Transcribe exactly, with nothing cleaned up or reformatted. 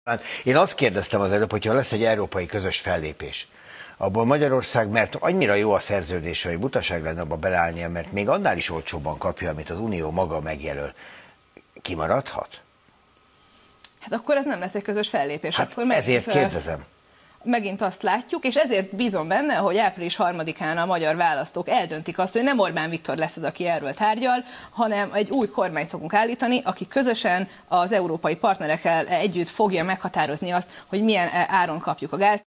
Én azt kérdeztem az előbb, hogyha lesz egy európai közös fellépés, abból Magyarország, mert annyira jó a szerződés, hogy butaság lenne abba beleállnia, mert még annál is olcsóbban kapja, amit az Unió maga megjelöl, kimaradhat? Hát akkor ez nem lesz egy közös fellépés. Hát akkor ezért megint, kérdezem. Megint azt látjuk, és ezért bízom benne, hogy április harmadikán a magyar választók eldöntik azt, hogy nem Orbán Viktor lesz az, aki erről tárgyal, hanem egy új kormányt fogunk állítani, aki közösen az európai partnerekkel együtt fogja meghatározni azt, hogy milyen áron kapjuk a gázt.